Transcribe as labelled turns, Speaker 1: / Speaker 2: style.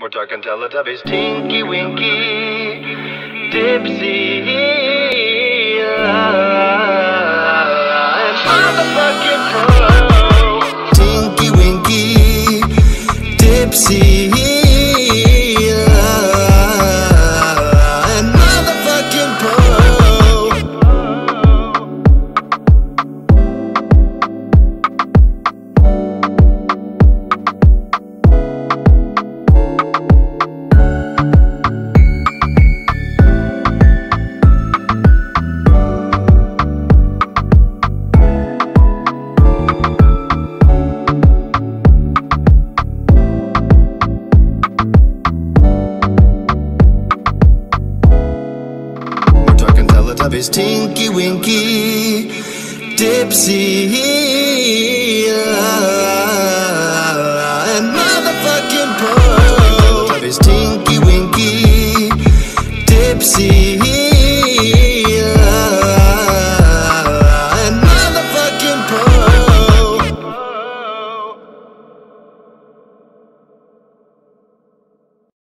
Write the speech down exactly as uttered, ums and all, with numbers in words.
Speaker 1: We're talking Teletubbies, Tinky Winky, Dipsy, and motherfucking Pro. Tinky Winky, Dipsy, and motherfucking Pro. Teletubbies, Tinky Winky, Dipsy, and motherfucking Pro. Teletubbies, Tinky Winky, Dipsy.